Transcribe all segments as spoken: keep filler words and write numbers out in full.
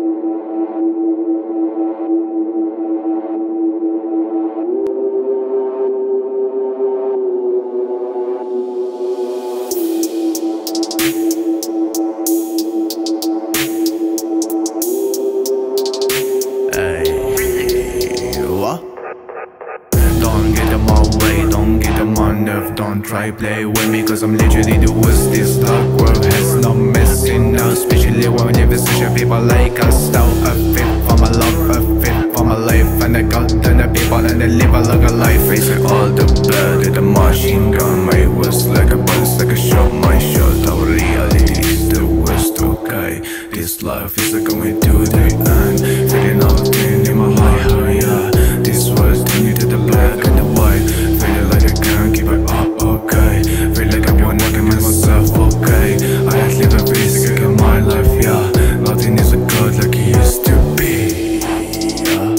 Don't try play with me, cause I'm literally the worst. This dark world has no messing now, especially when you visit your people like us. Now a fit for my love, a fit for my life, and I got to the people and they live a like a life. Facing all the bad with the machine gun, my worst like a buzz, like a shot, my shot. Our reality is the worst, okay. This life is like going to the end, feeling nothing in my heart, oh yeah. This world's turning me to the black and the white, feeling like I can't keep it up. Okay, feel like I want to give myself, okay. I had live a basic in my life, yeah. Nothing is a good like it used to be, yeah.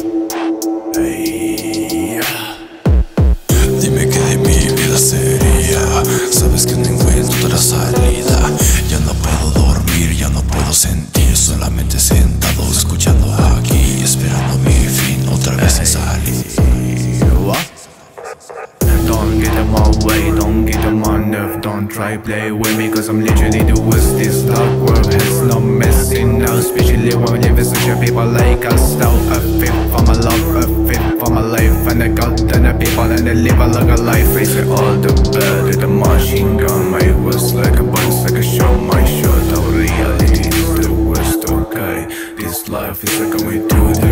Hey, yeah. Dime que de mi vida sería, sabes que no encuentro otra salida. Ya no puedo dormir, ya no puedo sentir, solamente sentado escuchando aquí, esperando mi fin otra vez en salir. Don't get in my way, don't get on my nerve, don't try play with me, cause I'm literally the worst. This dark world has no messing now, especially when you visit your people like us. Now a fit for my love, a fit for my life, and I got to the people and they live a like a life. Facing all the bad with the machine gun, my worst like a buzz, like a shot, my shot. Our reality is the worst, okay. This life is like going to the